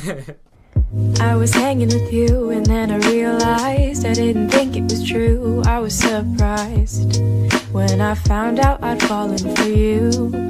I was hanging with you and then I realized I didn't think it was true. I was surprised when I found out I'd fallen for you.